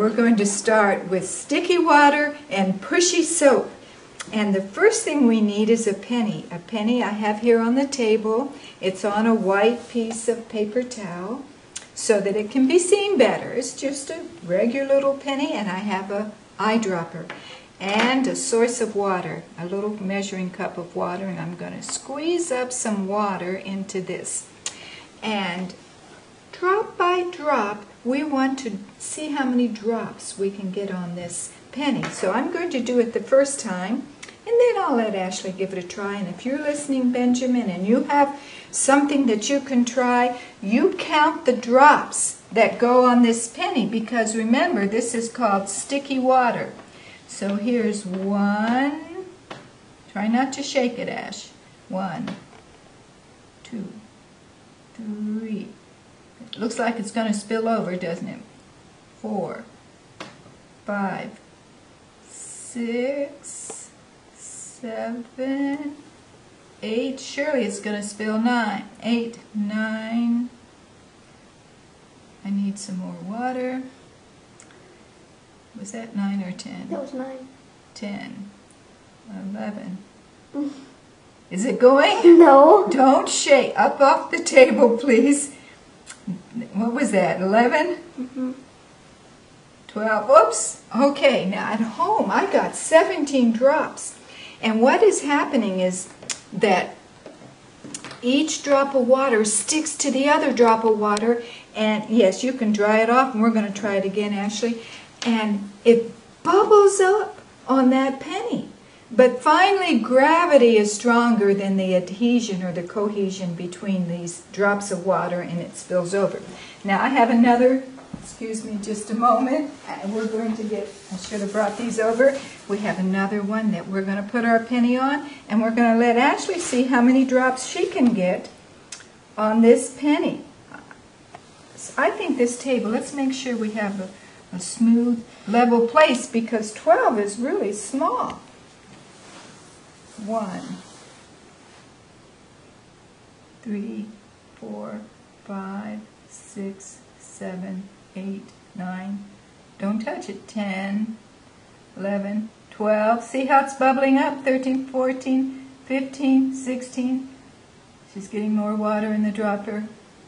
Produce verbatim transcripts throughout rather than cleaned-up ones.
we're going to start with sticky water and pushy soap. And the first thing we need is a penny. A penny I have here on the table. It's on a white piece of paper towel so that it can be seen better. It's just a regular little penny, and I have a eyedropper and a source of water, a little measuring cup of water, and I'm going to squeeze up some water into this. And drop by drop, we want to see how many drops we can get on this penny. So I'm going to do it the first time, and then I'll let Ashley give it a try. And if you're listening, Benjamin, and you have something that you can try, you count the drops that go on this penny, because remember, this is called sticky water. So here's one. Try not to shake it, Ash. One, two, three. It looks like it's going to spill over, doesn't it? Four, five, six, seven, eight. Surely it's going to spill. Nine, eight, nine. I need some more water. Was that nine or ten? That was nine. Ten, eleven. Mm. Is it going? No. Don't shake. Up off the table, please. What was that, eleven? Mm-hmm. twelve, oops. Okay, now at home I got seventeen drops. And what is happening is that each drop of water sticks to the other drop of water. And yes, you can dry it off, and we're going to try it again, Ashley. And it bubbles up on that penny. But finally, gravity is stronger than the adhesion or the cohesion between these drops of water, and it spills over. Now I have another, excuse me just a moment, and we're going to get, I should have brought these over. We have another one that we're going to put our penny on, and we're going to let Ashley see how many drops she can get on this penny. So I think this table, let's make sure we have a, a smooth, level place, because twelve is really small. One, three, four, five, six, seven, eight, nine. Don't touch it. Ten, eleven, twelve. See how it's bubbling up? Thirteen, fourteen, fifteen, sixteen. She's getting more water in the dropper.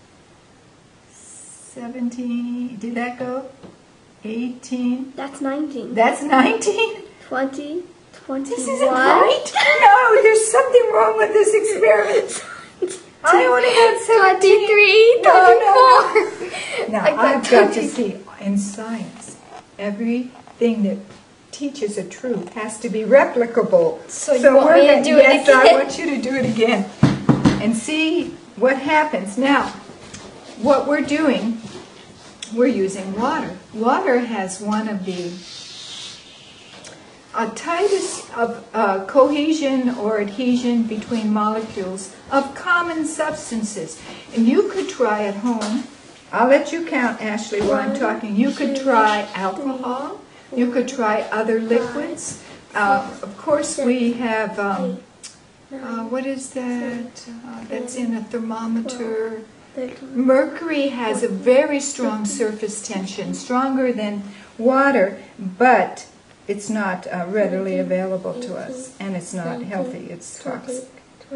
Seventeen. Did that go? Eighteen. That's nineteen. That's nineteen. Twenty. twenty-one. This isn't right. No, there's something wrong with this experiment. I only had seventeen. twenty-three. No, no. Now, I got I've got to twenty. see, in science, everything that teaches a truth has to be replicable. So you want me to do it yes, again? I want you to do it again and see what happens. Now, what we're doing, we're using water. Water has one of the a tightest of uh, cohesion or adhesion between molecules of common substances. And you could try at home. I'll let you count, Ashley, while I'm talking. You could try alcohol. You could try other liquids. Uh, of course, we have, um, uh, what is that? Uh, that's in a thermometer. Mercury has a very strong surface tension, stronger than water, but it's not uh, readily available to us, and it's not healthy. It's toxic.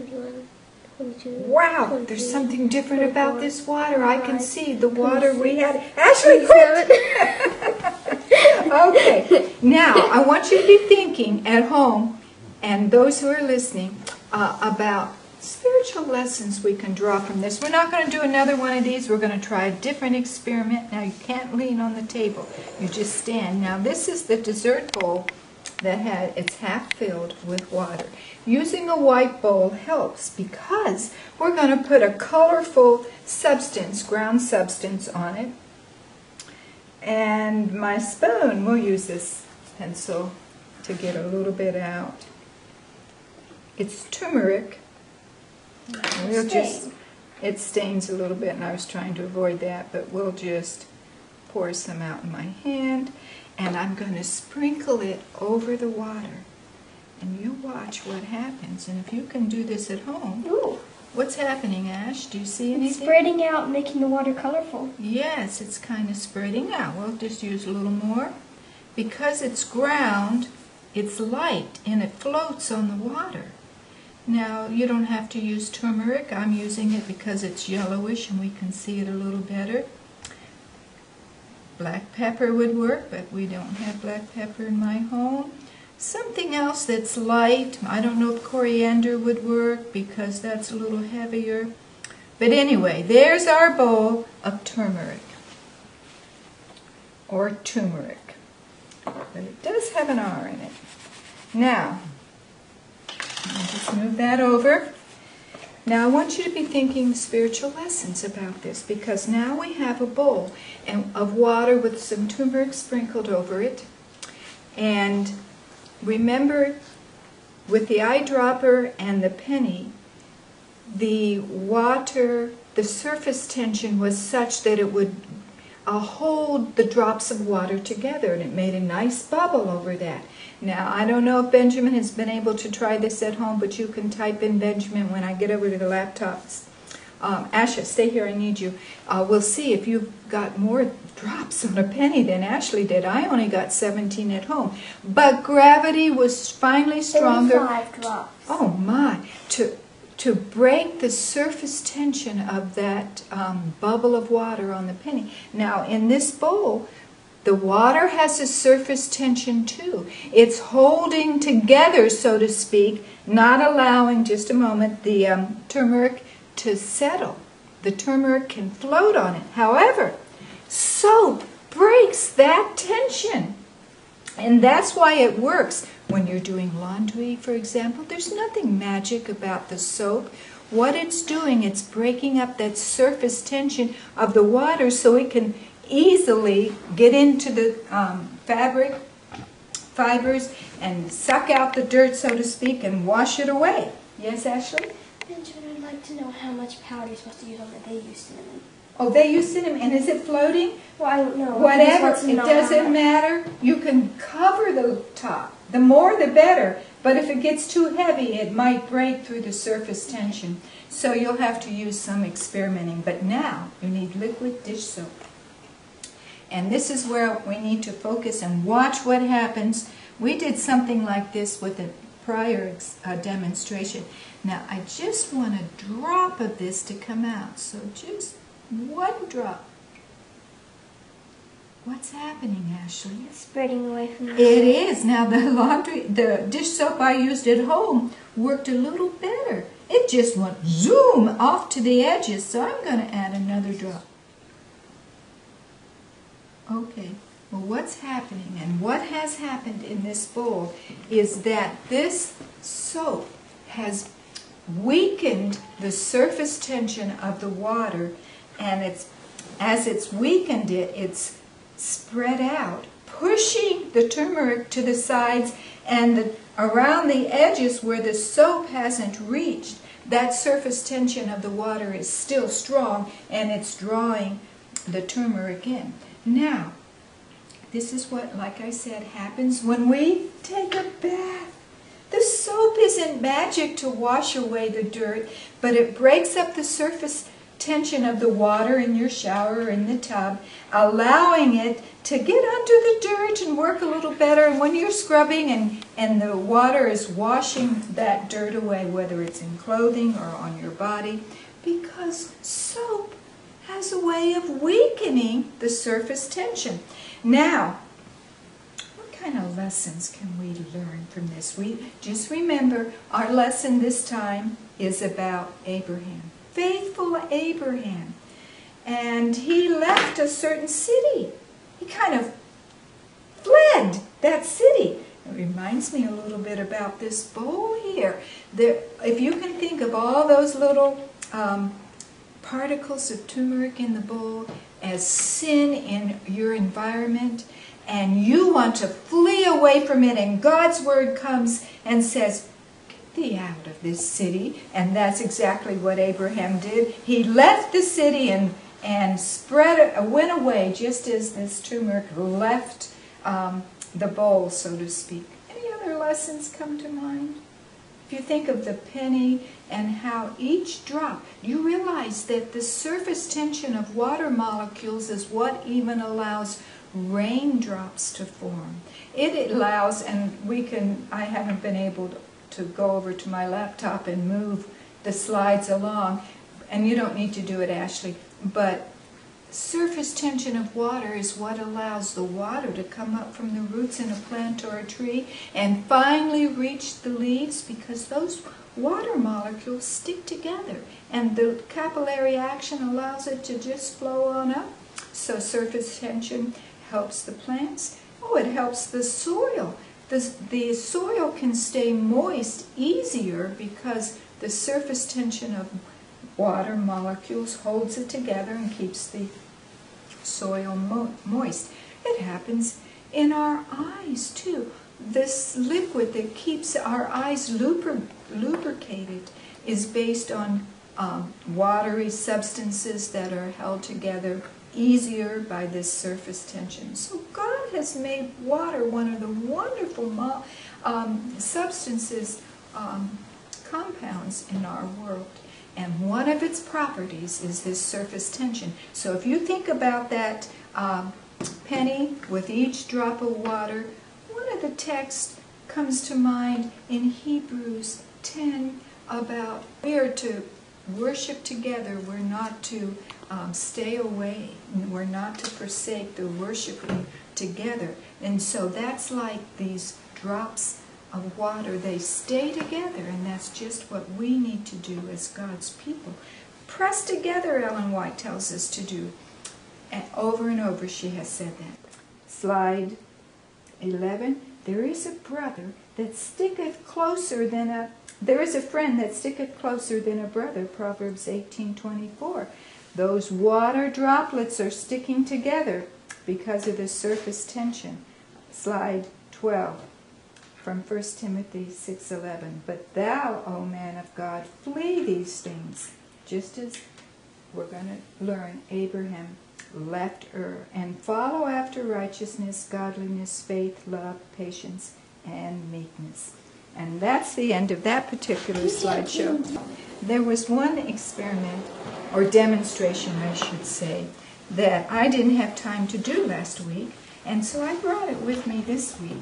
Wow, there's something different about this water. I can see the water we had. Ashley, quit! Okay, now I want you to be thinking at home, and those who are listening, uh, about spiritual lessons we can draw from this. We're not going to do another one of these. We're going to try a different experiment. Now, you can't lean on the table. You just stand. Now, this is the dessert bowl that had it's half filled with water. Using a white bowl helps because we're going to put a colorful substance, ground substance, on it. And my spoon, we'll use this pencil to get a little bit out. It's turmeric. We'll just, it stains a little bit, and I was trying to avoid that, but we'll just pour some out in my hand, and I'm going to sprinkle it over the water. And you watch what happens, and if you can do this at home, Ooh. What's happening, Ash? Do you see It's anything? spreading out, making the water colorful. Yes, it's kind of spreading out. We'll just use a little more. Because it's ground, it's light and it floats on the water. Now, you don't have to use turmeric. I'm using it because it's yellowish and we can see it a little better. Black pepper would work, but we don't have black pepper in my home. Something else that's light. I don't know if coriander would work because that's a little heavier. But anyway, there's our bowl of turmeric. Or turmeric. But it does have an R in it. Now, I'll just move that over. Now I want you to be thinking spiritual lessons about this, because now we have a bowl and of water with some turmeric sprinkled over it. And remember, with the eyedropper and the penny, the water, the surface tension was such that it would uh, hold the drops of water together, and it made a nice bubble over that. Now, I don't know if Benjamin has been able to try this at home, but you can type in Benjamin when I get over to the laptops. Um, Asha, stay here, I need you. Uh, we'll see if you've got more drops on a penny than Ashley did. I only got seventeen at home. But gravity was finally stronger. thirty-five drops. Oh my, to, to break the surface tension of that um, bubble of water on the penny. Now, in this bowl, the water has a surface tension too. It's holding together, so to speak, not allowing, just a moment, the um, turmeric to settle. The turmeric can float on it. However, soap breaks that tension. And that's why it works. When you're doing laundry, for example, there's nothing magic about the soap. What it's doing, it's breaking up that surface tension of the water so it can easily get into the um, fabric fibers and suck out the dirt, so to speak, and wash it away. Yes, Ashley? Benjamin, I'd like to know how much powder you're supposed to use on the They use cinnamon. Oh, they use cinnamon, and is it floating? Well, I don't know. Whatever, I just it want to know doesn't how much. matter. You can cover the top. The more the better, but if it gets too heavy, it might break through the surface tension. So you'll have to use some experimenting. But now you need liquid dish soap. And this is where we need to focus and watch what happens. We did something like this with a prior uh, demonstration. Now I just want a drop of this to come out. So just one drop. What's happening, Ashley? It's spreading away from the It is. Now the laundry, the dish soap I used at home worked a little better. It just went zoom off to the edges, so I'm going to add another drop. Okay, well what's happening and what has happened in this bowl is that this soap has weakened the surface tension of the water, and it's as it's weakened it, it's spread out, pushing the turmeric to the sides, and the, around the edges where the soap hasn't reached, that surface tension of the water is still strong, and it's drawing the turmeric in. Now, this is what, like I said, happens when we take a bath. The soap isn't magic to wash away the dirt, but it breaks up the surface tension of the water in your shower or in the tub, allowing it to get under the dirt and work a little better. And when you're scrubbing and, and the water is washing that dirt away, whether it's in clothing or on your body, because soap has a way of weakening the surface tension. Now, what kind of lessons can we learn from this? We just remember our lesson this time is about Abraham. Faithful Abraham. And he left a certain city. He kind of fled that city. It reminds me a little bit about this bowl here. There, if you can think of all those little um, particles of turmeric in the bowl as sin in your environment, and you want to flee away from it, and God's word comes and says, thee out of this city. And that's exactly what Abraham did. He left the city and and spread went away just as this turmeric left um, the bowl, so to speak. Any other lessons come to mind? If you think of the penny and how each drop, you realize that the surface tension of water molecules is what even allows raindrops to form. It allows, and we can, I haven't been able to, to go over to my laptop and move the slides along, and you don't need to do it, Ashley, but surface tension of water is what allows the water to come up from the roots in a plant or a tree and finally reach the leaves, because those water molecules stick together and the capillary action allows it to just flow on up. So surface tension helps the plants. Oh, it helps the soil. The, the soil can stay moist easier because the surface tension of water molecules holds it together and keeps the soil mo moist. It happens in our eyes too. This liquid that keeps our eyes lubri lubricated is based on um, watery substances that are held together easier by this surface tension. So God has made water one of the wonderful mo um, substances, um, compounds in our world. And one of its properties is this surface tension. So if you think about that um, penny with each drop of water, one of the texts comes to mind in Hebrews ten about we are to worship together. We're not to um, stay away. We're not to forsake the worshiping together. And so that's like these drops of water. They stay together, and that's just what we need to do as God's people. Press together, Ellen White tells us to do. And over and over she has said that. Slide eleven. There is a brother that sticketh closer than a, there is a friend that sticketh closer than a brother, Proverbs eighteen twenty-four. Those water droplets are sticking together because of the surface tension. Slide twelve. From First Timothy six eleven. But thou, O man of God, flee these things, just as we're going to learn Abraham left Ur, and follow after righteousness, godliness, faith, love, patience, and meekness. And that's the end of that particular slideshow. There was one experiment, or demonstration I should say, that I didn't have time to do last week, and so I brought it with me this week.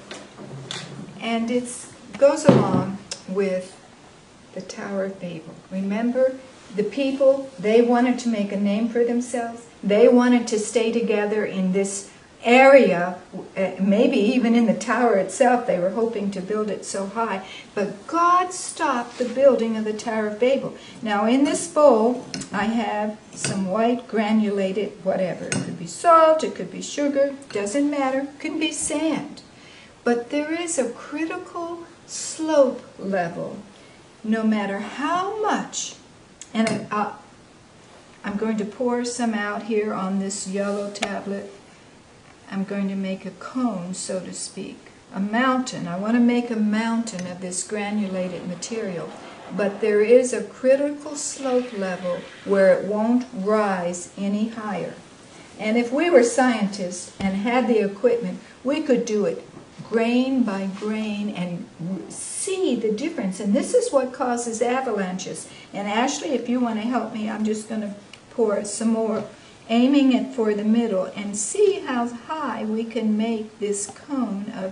And it goes along with the Tower of Babel. Remember, the people, they wanted to make a name for themselves. They wanted to stay together in this area, maybe even in the tower itself. They were hoping to build it so high. But God stopped the building of the Tower of Babel. Now in this bowl, I have some white granulated whatever. It could be salt, it could be sugar, doesn't matter. It could be sand. But there is a critical slope level, no matter how much, and I, I'm going to pour some out here on this yellow tablet. I'm going to make a cone, so to speak, a mountain. I want to make a mountain of this granulated material, but there is a critical slope level where it won't rise any higher. And if we were scientists and had the equipment, we could do it grain by grain and see the difference. And this is what causes avalanches. And Ashley, if you want to help me, I'm just going to pour some more, aiming it for the middle, and see how high we can make this cone of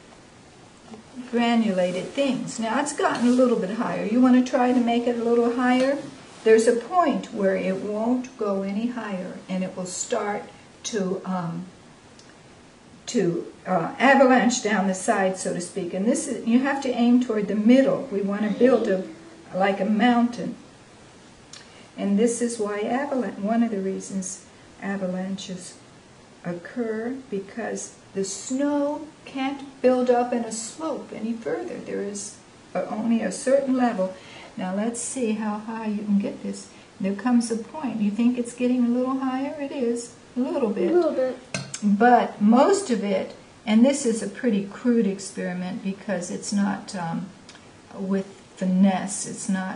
granulated things. Now it's gotten a little bit higher. You want to try to make it a little higher? There's a point where it won't go any higher, and it will start to um, to uh, avalanche down the side, so to speak. And this is, you have to aim toward the middle. We want to build a like a mountain. And this is why avalanche, one of the reasons avalanches occur, because the snow can't build up in a slope any further. There is a, only a certain level. Now let's see how high you can get this. There comes a point. You think it's getting a little higher? It is, a little bit. A little bit. But most of it, and this is a pretty crude experiment because it's not um, with finesse, it's not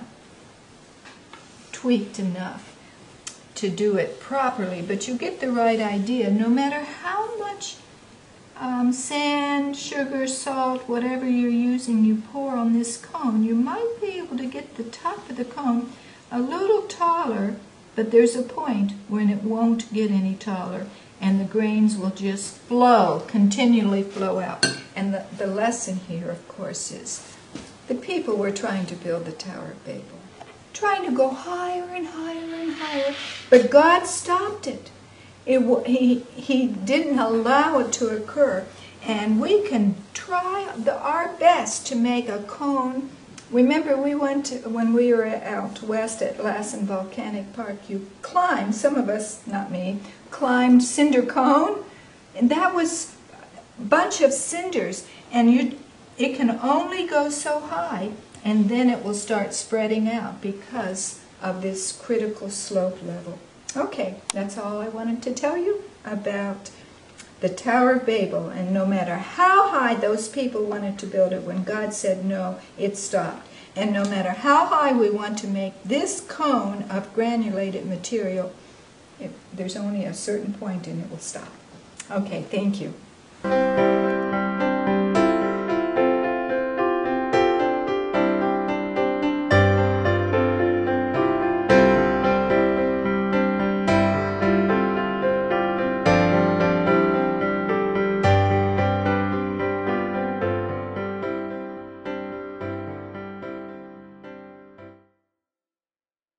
tweaked enough to do it properly, but you get the right idea. No matter how much um, sand, sugar, salt, whatever you're using, you pour on this cone, you might be able to get the top of the cone a little taller, but there's a point when it won't get any taller, and the grains will just flow, continually flow out. And the, the lesson here, of course, is the people were trying to build the Tower of Babel, trying to go higher and higher and higher, but God stopped it. It he, he didn't allow it to occur, and we can try the, our best to make a cone. Remember, we went to, when we were out west at Lassen Volcanic Park, you climbed, some of us, not me, climbed cinder cone, and that was a bunch of cinders, and you, it can only go so high, and then it will start spreading out because of this critical slope level. Okay, that's all I wanted to tell you about the Tower of Babel, and no matter how high those people wanted to build it, when God said no, it stopped. And no matter how high we want to make this cone of granulated material, it, there's only a certain point and it will stop. Okay, thank you.